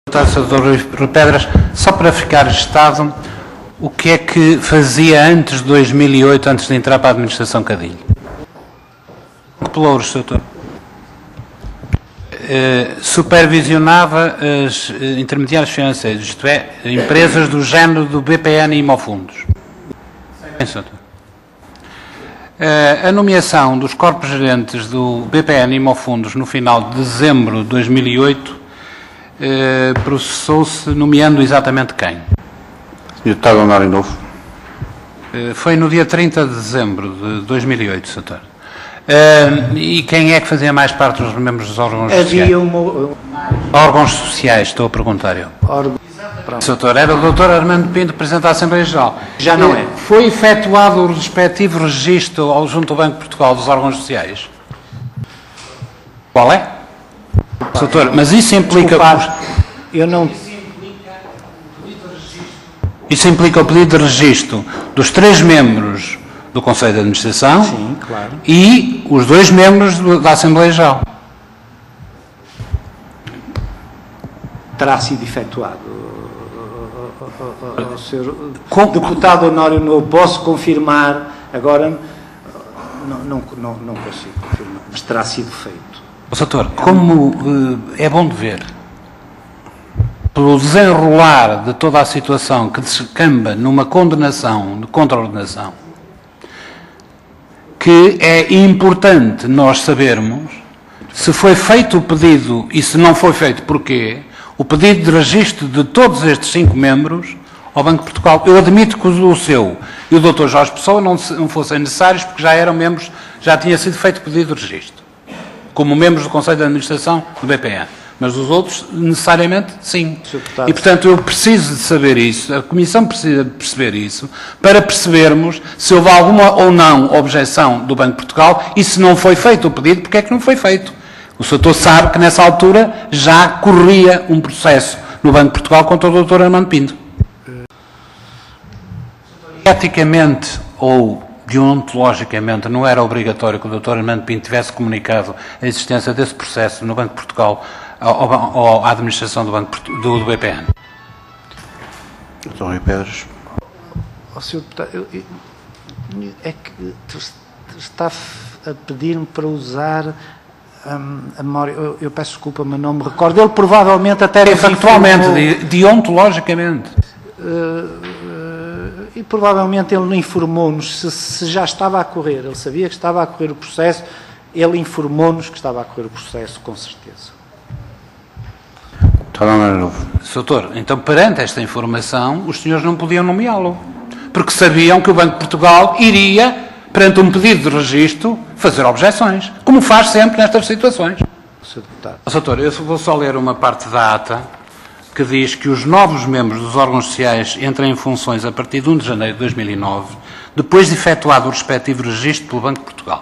Sr. Pedras, só para ficar registado, o que é que fazia antes de 2008, antes de entrar para a administração Cadilho? Que pelouros, Sr. Supervisionava as intermediários financeiros, isto é, empresas do género do BPN e Imofundos. Bem, Sr. A nomeação dos corpos gerentes do BPN e Imofundos no final de dezembro de 2008 processou-se nomeando exatamente quem? Sr. Deputado Honorário Novo. Foi no dia 30 de dezembro de 2008, Sr. E quem é que fazia mais parte dos membros dos órgãos sociais? Órgãos sociais, estou a perguntar eu. Sr. Era o Dr. Armando Pinto, Presidente da Assembleia Geral. Já não é. Foi efetuado o respectivo registro junto ao Banco de Portugal dos órgãos sociais? Qual é? Sr. Mas isso implica... Eu não... Isso implica o pedido de registro dos 3 membros do Conselho de Administração. Sim, claro. E os 2 membros da Assembleia Geral. Terá sido efetuado. Sr. Deputado Honorário Novo, posso confirmar, agora não consigo confirmar, mas terá sido feito. Doutor, como é bom de ver, pelo desenrolar de toda a situação que descamba numa condenação de contraordenação, que é importante nós sabermos se foi feito o pedido e se não foi feito porquê, o pedido de registro de todos estes 5 membros ao Banco de Portugal. Eu admito que o seu e o Dr. Jorge Pessoa não fossem necessários porque já eram membros, já tinha sido feito o pedido de registro, como membros do Conselho de Administração do BPN. Mas os outros, necessariamente, sim. E, portanto, eu preciso de saber isso, a Comissão precisa de perceber isso, para percebermos se houve alguma ou não objeção do Banco de Portugal e se não foi feito o pedido, porque é que não foi feito. O Sr. sabe que, nessa altura, já corria um processo no Banco de Portugal contra o Dr. Armando Pinto. Eticamente ou deontologicamente não era obrigatório que o Dr. Armando Pinto tivesse comunicado a existência desse processo no Banco de Portugal à administração do BPN. Dr. Rui Pedras. Sr. Deputado, é que está a pedir-me para usar a memória. Eu peço desculpa, mas não me recordo. Ele provavelmente até... Factualmente, deontologicamente. E provavelmente ele informou-nos se já estava a correr. Ele sabia que estava a correr o processo. Ele informou-nos que estava a correr o processo, com certeza. Doutor, então perante esta informação, os senhores não podiam nomeá-lo, porque sabiam que o Banco de Portugal iria, perante um pedido de registro, fazer objeções, como faz sempre nestas situações. Doutor, eu vou só ler uma parte da ata que diz que os novos membros dos órgãos sociais entram em funções a partir de 1 de janeiro de 2009, depois de efetuado o respectivo registro pelo Banco de Portugal.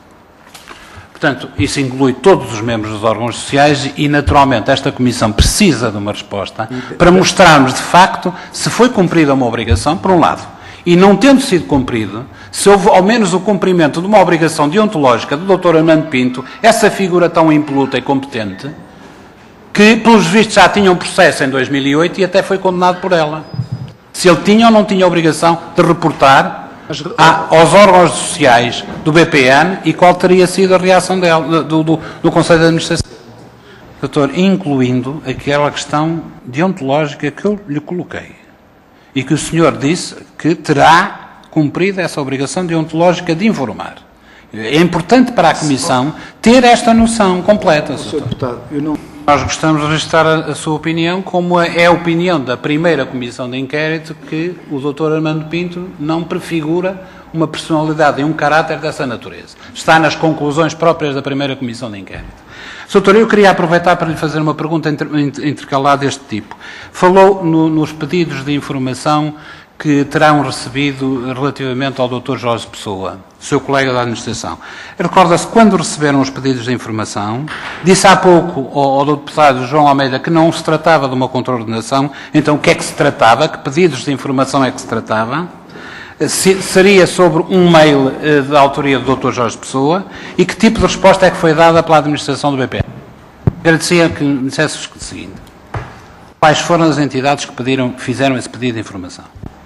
Portanto, isso inclui todos os membros dos órgãos sociais e, naturalmente, esta Comissão precisa de uma resposta para mostrarmos, de facto, se foi cumprida uma obrigação, por um lado, e não tendo sido cumprido, se houve ao menos o cumprimento de uma obrigação deontológica do Dr. Armando Pinto, essa figura tão impoluta e competente, que, pelos vistos, já tinha um processo em 2008 e até foi condenado por ela. Se ele tinha ou não tinha a obrigação de reportar aos órgãos sociais do BPN e qual teria sido a reação dela, do Conselho de Administração. Doutor, incluindo aquela questão deontológica que eu lhe coloquei e que o senhor disse que terá cumprido essa obrigação deontológica de informar. É importante para a Comissão ter esta noção completa, Sr. Deputado. Nós gostamos de registrar a sua opinião, como é a opinião da primeira Comissão de Inquérito, que o Dr. Armando Pinto não prefigura uma personalidade e um caráter dessa natureza. Está nas conclusões próprias da primeira Comissão de Inquérito. Doutor, eu queria aproveitar para lhe fazer uma pergunta intercalada deste tipo. Falou nos pedidos de informação que terão recebido relativamente ao Dr. Jorge Pessoa, seu colega da administração. Recorda-se quando receberam os pedidos de informação, disse há pouco ao deputado João Almeida que não se tratava de uma contraordenação, então o que é que se tratava? Que pedidos de informação é que se tratava? Seria sobre um mail da autoria do Dr. Jorge Pessoa e que tipo de resposta é que foi dada pela administração do BPN? Agradecia que me dissesse o seguinte. Quais foram as entidades que fizeram esse pedido de informação?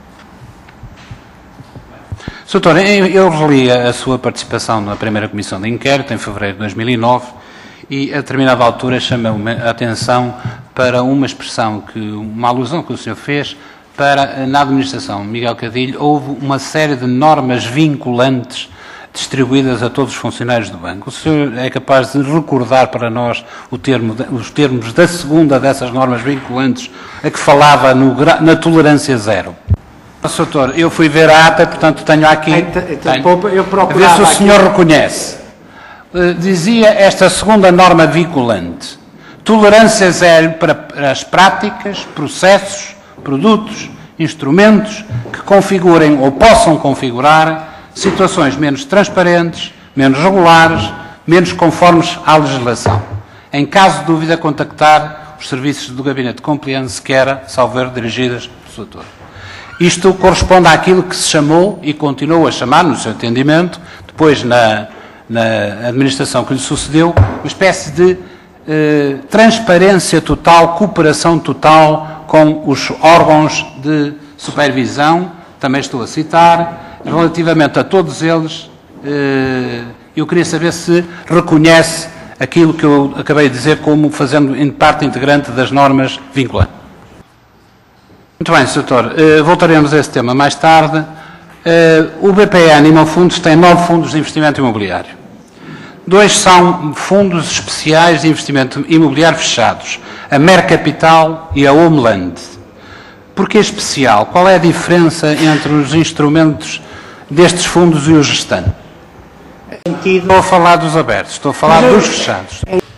Sr. Doutor, eu reli a sua participação na primeira comissão de inquérito, em fevereiro de 2009, e a determinada altura chamou-me a atenção para uma expressão, uma alusão que o senhor fez para, na administração Miguel Cadilho, houve uma série de normas vinculantes distribuídas a todos os funcionários do banco. O senhor é capaz de recordar para nós os termos da segunda dessas normas vinculantes a que falava na tolerância zero? Sr. Doutor, eu fui ver a ata, portanto tenho aqui... Eu procurava a ver se o senhor reconhece. Dizia esta segunda norma vinculante: tolerância zero para as práticas, processos, produtos, instrumentos que configurem ou possam configurar situações menos transparentes, menos regulares, menos conformes à legislação. Em caso de dúvida, contactar os serviços do Gabinete de Compliance, que era, salvo erro, dirigidas pelo Sr. Doutor. Isto corresponde àquilo que se chamou e continuou a chamar, no seu entendimento, depois na administração que lhe sucedeu, uma espécie de transparência total, cooperação total com os órgãos de supervisão, também estou a citar. Relativamente a todos eles, eu queria saber se reconhece aquilo que eu acabei de dizer como fazendo parte integrante das normas vinculantes. Muito bem, Sr. Doutor, voltaremos a esse tema mais tarde. O BPN Imafundos tem 9 fundos de investimento imobiliário. 2 são fundos especiais de investimento imobiliário fechados, a Mercapital e a Homeland. Por que especial? Qual é a diferença entre os instrumentos destes fundos e os restantes? Estou a falar dos abertos, estou a falar dos fechados.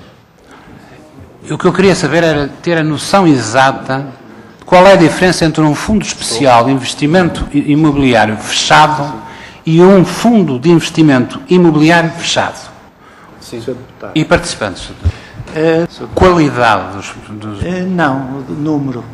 O que eu queria saber era ter a noção exata de qual é a diferença entre um fundo especial de investimento imobiliário fechado e um fundo de investimento imobiliário fechado. Sim, Sr. Deputado. E participantes? Qualidade dos... Não, número.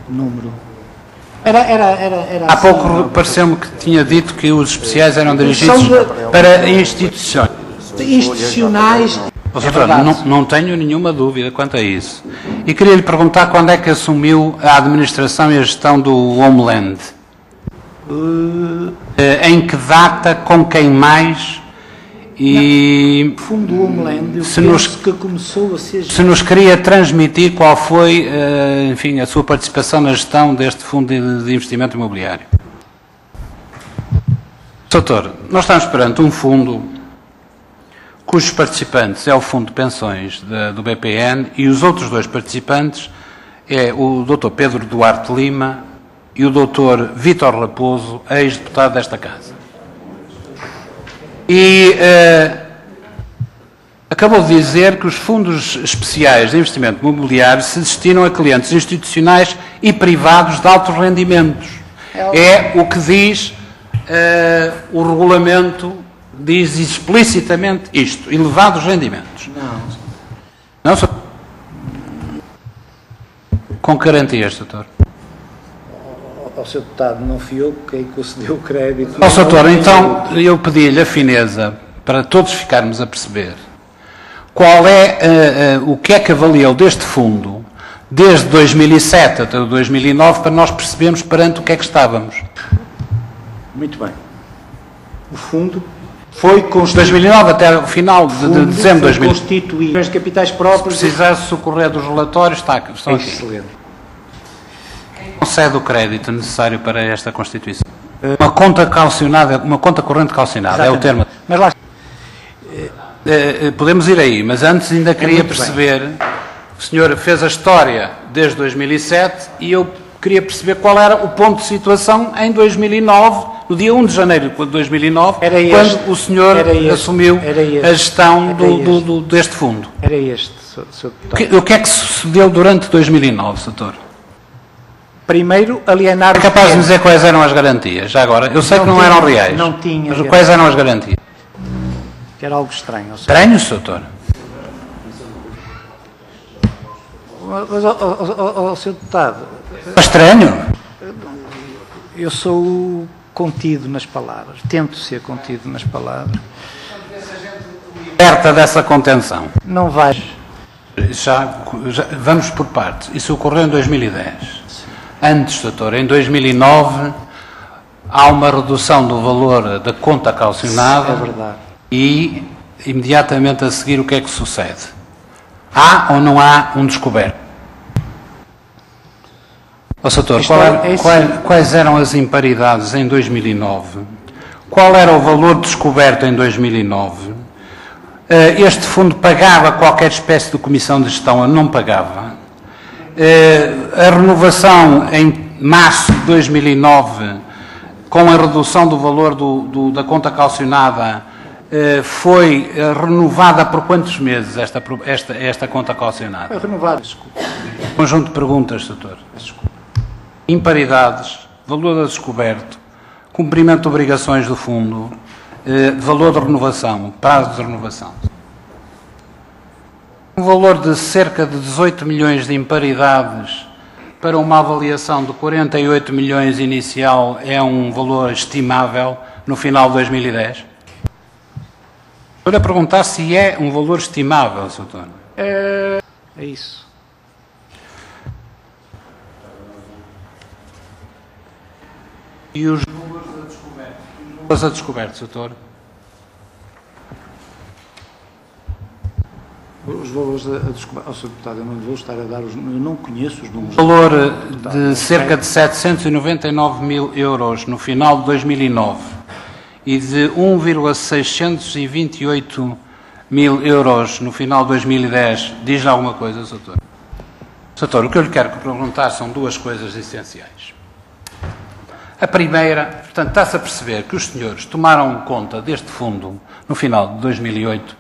Há pouco pareceu-me que tinha dito que os especiais eram dirigidos para instituições. Institucionais. Doutor, não tenho nenhuma dúvida quanto a isso. E queria lhe perguntar quando é que assumiu a administração e a gestão do Homeland. Em que data, com quem mais? E o fundo do Homeland, que começou a ser... Se nos queria transmitir qual foi, enfim, a sua participação na gestão deste fundo de investimento imobiliário. Doutor, nós estamos perante um fundo cujos participantes é o Fundo de Pensões do BPN e os outros 2 participantes é o Dr. Pedro Duarte Lima e o Dr. Vítor Raposo, ex-deputado desta Casa. E acabou de dizer que os fundos especiais de investimento imobiliário se destinam a clientes institucionais e privados de altos rendimentos. É o que diz o regulamento, diz explicitamente isto, elevados rendimentos. Não, Sr. Com garantias, doutor. Ao Sr. Deputado, não fui eu quem concedeu o crédito. Sr. Doutor, então eu pedi-lhe a fineza para todos ficarmos a perceber qual é o que é que avaliou deste fundo desde 2007 até 2009 para nós percebermos perante o que é que estávamos. Muito bem. O fundo foi constituído... 2009 até o final de dezembro de 2009. Constituído. Os capitais próprios... Se precisasse socorrer dos relatórios, estão aqui. Excelente. Concede o crédito necessário para esta Constituição? Uma conta calcionada, uma conta corrente calcionada, é o termo. Mas lá... Podemos ir aí, mas antes ainda queria perceber, o senhor fez a história desde 2007 e eu queria perceber qual era o ponto de situação em 2009, no dia 1 de janeiro de 2009, quando o senhor assumiu a gestão deste fundo. Era este, Sr. Deputado. O que é que sucedeu durante 2009, doutor? Primeiro, alienar... É capaz de dizer quais eram as garantias, já agora? Eu sei que não eram reais. Não tinha. Mas quais eram as garantias? Que era algo estranho. Estranho, doutor? Mas, Sr. Deputado... Estranho? Eu sou contido nas palavras. Tento ser contido nas palavras. Liberta dessa contenção. Não vais. Já vamos por partes. Isso ocorreu em 2010. Antes, doutor, em 2009, há uma redução do valor da conta calcionada. É verdade. E, imediatamente a seguir, o que é que sucede? Há ou não há um descoberto? Ó, doutor, quais eram as imparidades em 2009? Qual era o valor descoberto em 2009? Este fundo pagava qualquer espécie de comissão de gestão ou não pagava? A renovação em março de 2009, com a redução do valor da conta calcionada, foi renovada por quantos meses esta conta calcionada? Foi renovada, desculpa. Conjunto de perguntas, doutor. Desculpa. Imparidades, valor a descoberto, cumprimento de obrigações do fundo, valor de renovação, prazo de renovação. Um valor de cerca de 18 milhões de imparidades para uma avaliação de 48 milhões inicial é um valor estimável no final de 2010? Estou a perguntar se é um valor estimável, Sr. Doutor. É isso. E os valores a descoberto? Os valores a descoberto, doutor? Os valores a descoberto. Sr. Deputado, eu não vou estar a dar os. Eu não conheço os números. Valor de cerca de 799 mil euros no final de 2009 e de 1,628 mil euros no final de 2010. Diz-lhe alguma coisa, doutor? Doutor, o que eu lhe quero perguntar são duas coisas essenciais. A primeira, portanto, está-se a perceber que os senhores tomaram conta deste fundo no final de 2008,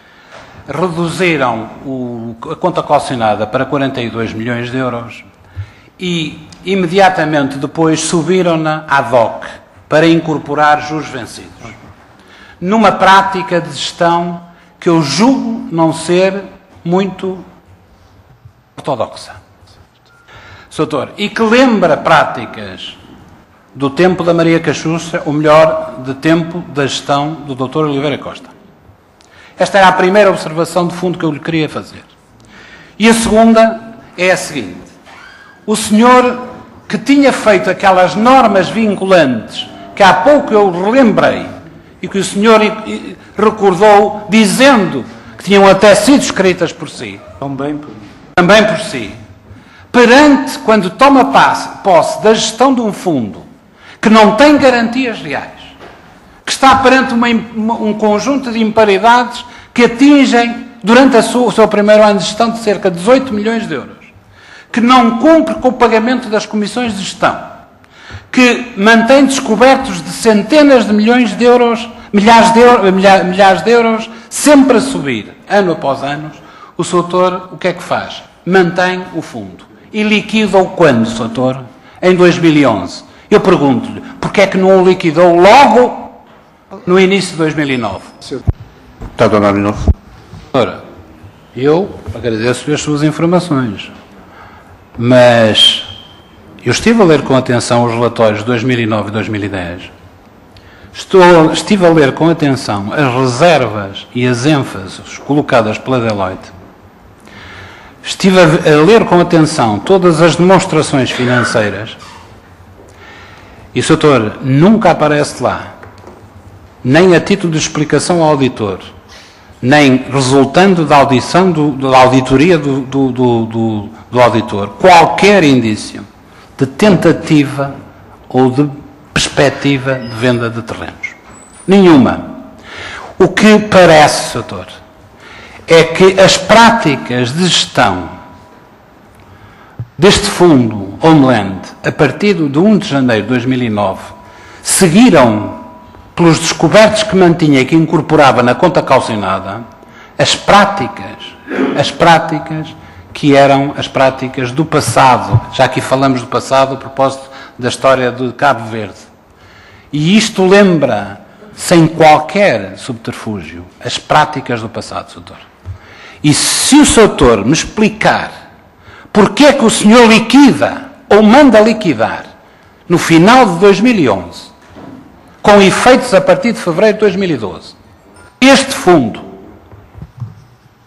reduziram a conta calcionada para 42 milhões de euros e, imediatamente depois, subiram-na ad hoc para incorporar juros vencidos. Numa prática de gestão que eu julgo não ser muito ortodoxa. Doutor, e que lembra práticas do tempo da Maria Cachucha, ou melhor, de tempo da gestão do Dr. Oliveira Costa. Esta era a primeira observação de fundo que eu lhe queria fazer. E a segunda é a seguinte. O senhor que tinha feito aquelas normas vinculantes que há pouco eu relembrei e que o senhor recordou dizendo que tinham até sido escritas por si. Também por si. Perante, quando toma posse da gestão de um fundo que não tem garantias reais, que está perante um conjunto de imparidades que atingem, durante o seu primeiro ano de gestão, de cerca de 18 milhões de euros, que não cumpre com o pagamento das comissões de gestão, que mantém descobertos de centenas de milhões de euros, milhares de euros, sempre a subir, ano após ano, o Sr. Doutor, o que é que faz? Mantém o fundo. E liquida-o quando, Sr. Doutor? Em 2011. Eu pergunto-lhe, porquê é que não o liquidou logo no início de 2009? Deputado Leonardo Lindolfo. Ora, eu agradeço-lhe as suas informações, mas eu estive a ler com atenção os relatórios de 2009 e 2010. Estive a ler com atenção as reservas e as ênfases colocadas pela Deloitte. Estive a ler com atenção todas as demonstrações financeiras. E o doutor nunca aparece lá, nem a título de explicação ao auditor, nem resultando da audição da auditoria do auditor, qualquer indício de tentativa ou de perspectiva de venda de terrenos. Nenhuma. O que parece, doutor, é que as práticas de gestão deste fundo Homeland, a partir de 1 de janeiro de 2009, seguiram pelos descobertos que mantinha e que incorporava na conta calcionada as práticas que eram as práticas do passado. Já aqui falamos do passado a propósito da história de Cabo Verde. E isto lembra, sem qualquer subterfúgio, as práticas do passado, doutor. E se o doutor me explicar porque é que o senhor liquida, ou manda liquidar, no final de 2011, com efeitos a partir de fevereiro de 2012, este fundo, e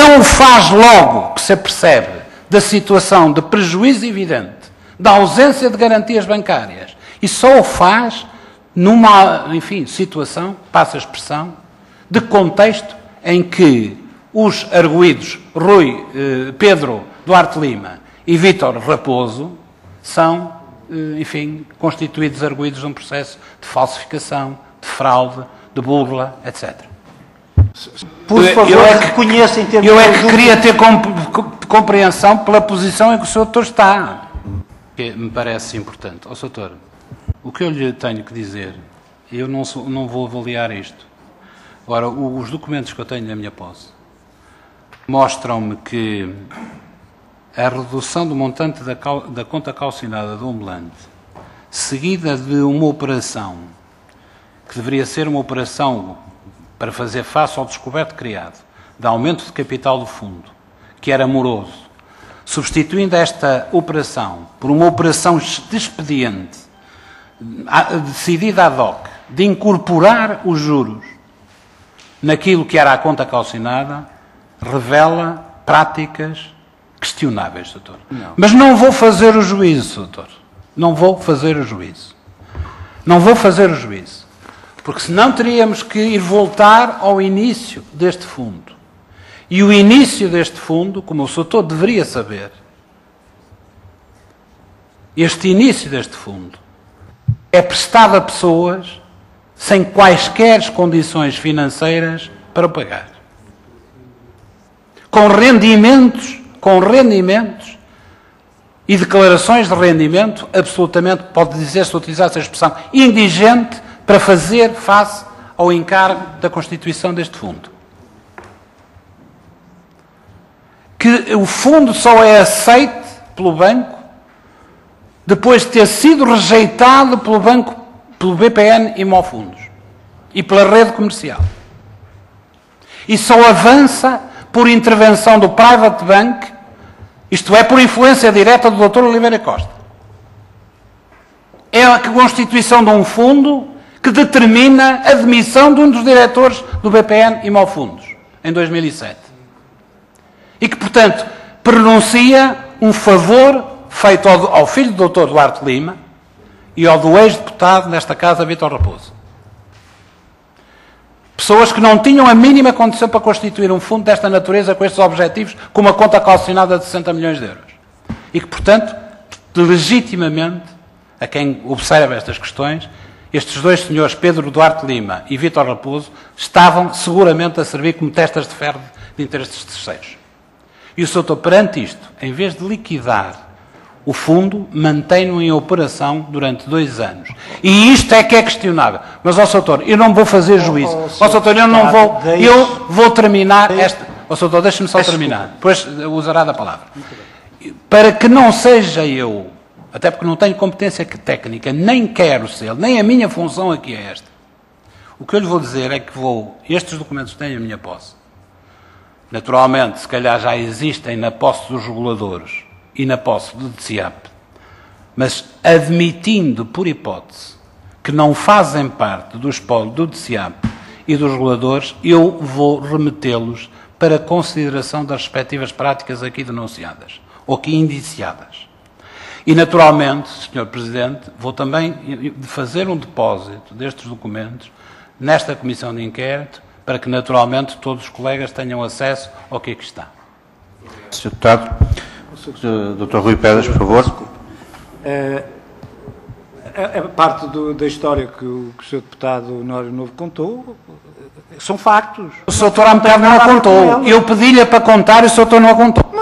não o faz logo que se apercebe da situação de prejuízo evidente, da ausência de garantias bancárias, e só o faz numa, enfim, situação, passa a expressão, de contexto em que os arguidos Pedro Duarte Lima e Vítor Raposo são, enfim, constituídos arguidos de um processo de falsificação, de fraude, de burla, etc. Por favor, reconheça em termos eu é que queria ter compreensão pela posição em que o Sr. Doutor está. Que me parece importante. Ó, Sr. Doutor, o que eu lhe tenho que dizer, eu não vou avaliar isto. Agora, os documentos que eu tenho na minha posse mostram-me que a redução do montante da conta calcionada do Homeland, seguida de uma operação que deveria ser uma operação para fazer face ao descoberto criado, de aumento de capital do fundo, que era moroso, substituindo esta operação por uma operação de expediente, decidida ad hoc, de incorporar os juros naquilo que era a conta calcionada, revela práticas questionáveis, doutor. Não. Mas não vou fazer o juízo, doutor. Não vou fazer o juízo. Não vou fazer o juízo. Porque senão teríamos que ir voltar ao início deste fundo. E o início deste fundo, como o doutor deveria saber, este início deste fundo é prestado a pessoas sem quaisquer condições financeiras para pagar. Com rendimentos e declarações de rendimento absolutamente, pode dizer-se, utilizasse a expressão, indigente para fazer face ao encargo da constituição deste fundo. Que o fundo só é aceite pelo banco depois de ter sido rejeitado pelo banco, pelo BPN e Mofundos e pela rede comercial. E só avança por intervenção do Private Bank, isto é, por influência direta do Dr. Oliveira Costa. É a constituição de um fundo que determina a demissão de um dos diretores do BPN e Mofundos, em 2007. E que, portanto, pronuncia um favor feito ao filho do Dr. Duarte Lima e ao do ex-deputado nesta casa, Vítor Raposo. Pessoas que não tinham a mínima condição para constituir um fundo desta natureza com estes objetivos, com uma conta calcionada de 60 milhões de euros. E que, portanto, legitimamente, a quem observa estas questões, estes dois senhores, Pedro Duarte Lima e Vítor Raposo, estavam seguramente a servir como testas de ferro de interesses terceiros. E o Sr. Doutor, perante isto, em vez de liquidar o fundo, mantém-no em operação durante 2 anos. E isto é que é questionável. Mas, ó, Sr. Doutor, eu não vou fazer juízo. Ó, Sr. Doutor, eu não vou... Eu vou terminar esta... Ó, Sr. Doutor, deixe-me só terminar. Depois usará da palavra. Para que não seja eu, até porque não tenho competência técnica, nem quero ser, nem a minha função aqui é esta. O que eu lhe vou dizer é que estes documentos têm a minha posse. Naturalmente, se calhar já existem na posse dos reguladores e na posse do DCIAP, mas admitindo, por hipótese, que não fazem parte do espólio do DCIAP e dos reguladores, eu vou remetê-los para consideração das respectivas práticas aqui denunciadas, ou aqui indiciadas. E, naturalmente, Sr. Presidente, vou também fazer um depósito destes documentos nesta Comissão de Inquérito, para que, naturalmente, todos os colegas tenham acesso ao que aqui está. Sr. Deputado. Dr. Rui Pedras, por favor. A parte da história que o Sr. Deputado Honório Novo contou são factos. O Sr. Doutor há um bocado não a contou. Eu pedi-lhe para contar e o Sr. Doutor não a contou.